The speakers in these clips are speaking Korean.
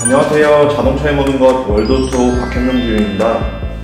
안녕하세요. 자동차의 모든 것 월드오토 박현명 주임입니다.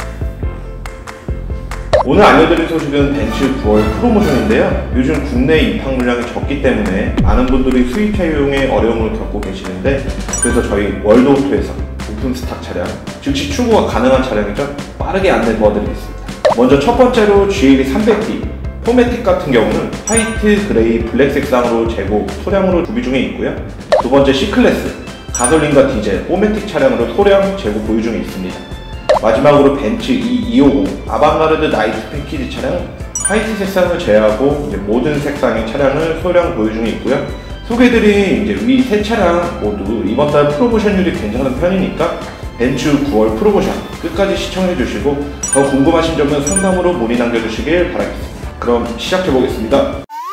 오늘 알려드릴 소식은 벤츠 9월 프로모션인데요. 요즘 국내 입항 물량이 적기 때문에 많은 분들이 수입차 이용에 어려움을 겪고 계시는데, 그래서 저희 월드오토에서 오픈 스탁 차량, 즉시 출고가 가능한 차량이죠. 빠르게 안내 도와드리겠습니다. 먼저 첫 번째로 GLE 300D 포매틱 같은 경우는 화이트, 그레이, 블랙 색상으로 재고 소량으로 구비 중에 있고요. 두 번째 C클래스 가솔린과 디젤, 포매틱 차량으로 소량 재고 보유 중에 있습니다. 마지막으로 벤츠 E250 아방가르드 나이트 패키지 차량은 화이트 색상을 제외하고 이제 모든 색상의 차량을 소량 보유 중에 있고요. 소개해드린 이제 위 세 차량 모두 이번 달 프로모션율이 괜찮은 편이니까 벤츠 9월 프로모션 끝까지 시청해주시고 더 궁금하신 점은 상담으로 문의 남겨주시길 바라겠습니다. 그럼 시작해보겠습니다.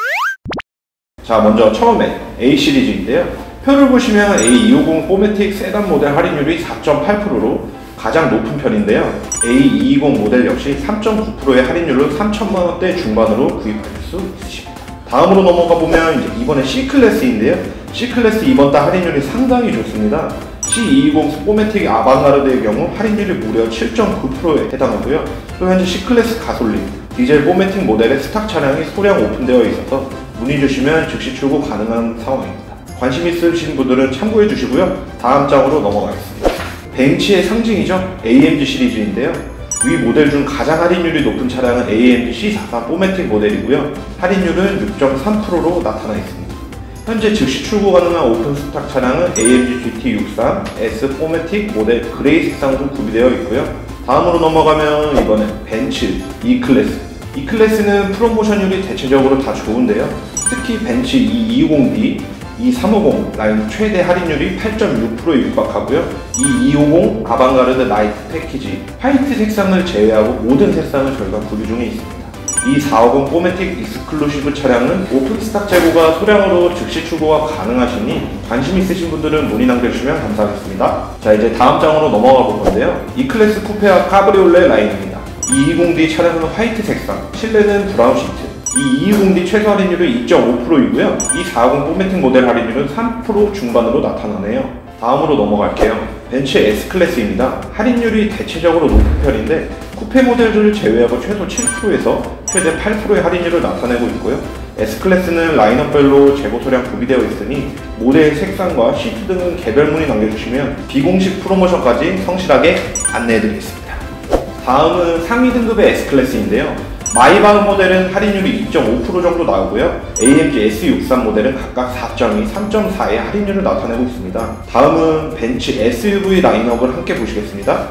자, 먼저 처음에 A 시리즈인데요. 표를 보시면 A250 포매틱 세단 모델 할인율이 4.8%로 가장 높은 편인데요. A220 모델 역시 3.9%의 할인율로 3천만원대 중반으로 구입하실 수 있으십니다. 다음으로 넘어가 보면 이제 이번에 C클래스인데요. C클래스 이번 달 할인율이 상당히 좋습니다. C220 포매틱 아방가르드의 경우 할인율이 무려 7.9%에 해당하고요. 또 현재 C클래스 가솔린, 디젤 포매틱 모델의 스탁 차량이 소량 오픈되어 있어서 문의 주시면 즉시 출고 가능한 상황입니다. 관심 있으신 분들은 참고해 주시고요. 다음 장으로 넘어가겠습니다. 벤츠의 상징이죠. AMG 시리즈인데요. 위 모델 중 가장 할인율이 높은 차량은 AMG C44 포매틱 모델이고요. 할인율은 6.3%로 나타나 있습니다. 현재 즉시 출고 가능한 오픈 스탁 차량은 AMG GT63 S 포매틱 모델 그레이 색상으로 구비되어 있고요. 다음으로 넘어가면 이번엔 벤츠 E클래스. E클래스는 프로모션율이 대체적으로 다 좋은데요. 특히 벤츠 E250D, E350 라인 최대 할인율이 8.6%에 육박하고요. E250 아방가르드 나이트 패키지 화이트 색상을 제외하고 모든 색상을 저희가 구비 중에 있습니다. E450 포매틱 익스클루시브 차량은 오픈 스탁 재고가 소량으로 즉시 출고가 가능하시니 관심 있으신 분들은 문의 남겨주시면 감사하겠습니다. 자, 이제 다음 장으로 넘어가 볼 건데요. E클래스 쿠페와 카브리올레 라인입니다. E250D 차량은 화이트 색상, 실내는 브라운 시트. 이 220D 최소 할인율은 2.5%이고요. 이 450 포매틱 모델 할인율은 3% 중반으로 나타나네요. 다음으로 넘어갈게요. 벤츠 S클래스입니다. 할인율이 대체적으로 높은 편인데 쿠페 모델들을 제외하고 최소 7%에서 최대 8%의 할인율을 나타내고 있고요. S클래스는 라인업별로 재고 소량 구비되어 있으니 모델 색상과 시트 등은 개별 문의 남겨주시면 비공식 프로모션까지 성실하게 안내해드리겠습니다. 다음은 상위 등급의 S클래스인데요. 마이바흐 모델은 할인율이 2.5% 정도 나오고요. AMG S63 모델은 각각 4.2, 3.4의 할인율을 나타내고 있습니다. 다음은 벤츠 SUV 라인업을 함께 보시겠습니다.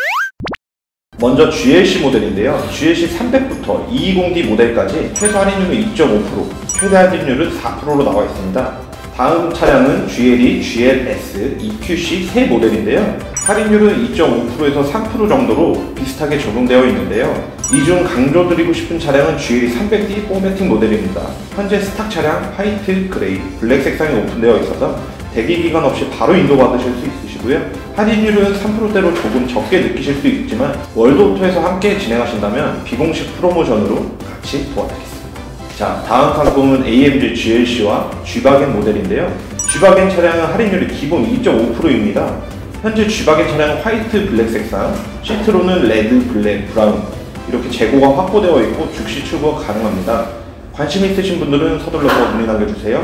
먼저 GLC 모델인데요. GLC 300부터 220D 모델까지 최소 할인율은 2.5%, 최대 할인율은 4%로 나와 있습니다. 다음 차량은 GLE, GLS, EQC 세 모델인데요. 할인율은 2.5%에서 3% 정도로 비슷하게 적용되어 있는데요. 이 중 강조드리고 싶은 차량은 GLE 300D 포매틱 모델입니다. 현재 스탁 차량 화이트, 그레이, 블랙 색상이 오픈되어 있어서 대기기간 없이 바로 인도받으실 수 있으시고요. 할인율은 3%대로 조금 적게 느끼실 수 있지만 월드오토에서 함께 진행하신다면 비공식 프로모션으로 같이 도와드리겠습니다. 자, 다음 상품은 AMG GLC와 G바겐 모델인데요. G바겐 차량은 할인율이 기본 2.5%입니다. 현재 G바겐 차량은 화이트, 블랙 색상, 시트로는 레드, 블랙, 브라운 이렇게 재고가 확보되어 있고 즉시 출고가 가능합니다. 관심 있으신 분들은 서둘러서 문의 남겨주세요.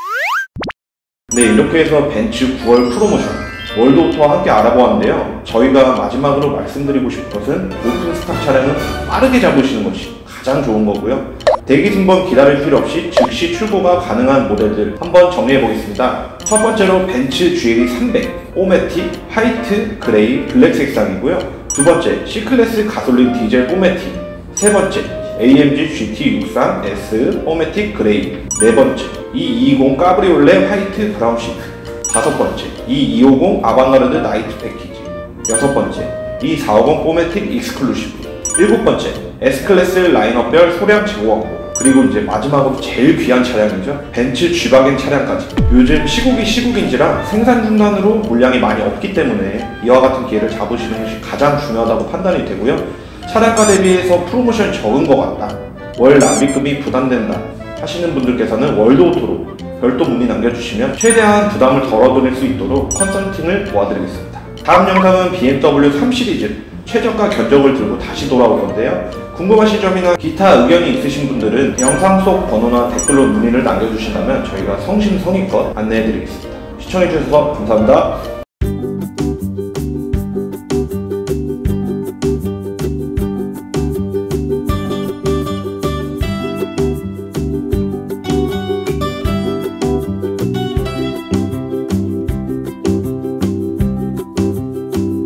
네, 이렇게 해서 벤츠 9월 프로모션 월드오토와 함께 알아보았는데요. 저희가 마지막으로 말씀드리고 싶은 것은 오픈 스탁 차량은 빠르게 잡으시는 것이 가장 좋은 거고요. 대기 순번 기다릴 필요 없이 즉시 출고가 가능한 모델들 한번 정리해 보겠습니다. 첫 번째로 벤츠 GLE 300 포매틱 화이트, 그레이, 블랙 색상이고요. 두 번째 C클래스 가솔린 디젤 포매틱. 세 번째 AMG GT63 S 포매틱 그레이. 네 번째 E220 카브리올레 화이트 브라운 시트. 다섯 번째 E250 아방가르드 나이트 패키지. 여섯 번째 E450 포매틱 익스클루시브. 일곱 번째 S클래스 라인업별 소량 재고 확보. 그리고 이제 마지막으로 제일 귀한 차량이죠. 벤츠 G바겐 차량까지. 요즘 시국인지라 생산 중단으로 물량이 많이 없기 때문에 이와 같은 기회를 잡으시는 것이 가장 중요하다고 판단이 되고요. 차량가 대비해서 프로모션이 적은 것 같다, 월 납입금이 부담된다 하시는 분들께서는 월드오토로 별도 문의 남겨주시면 최대한 부담을 덜어드릴 수 있도록 컨설팅을 도와드리겠습니다. 다음 영상은 BMW 3 시리즈 최저가 견적을 들고 다시 돌아올 건데요. 궁금하신 점이나 기타 의견이 있으신 분들은 영상 속 번호나 댓글로 문의를 남겨주신다면 저희가 성심성의껏 안내해드리겠습니다. 시청해주셔서 감사합니다.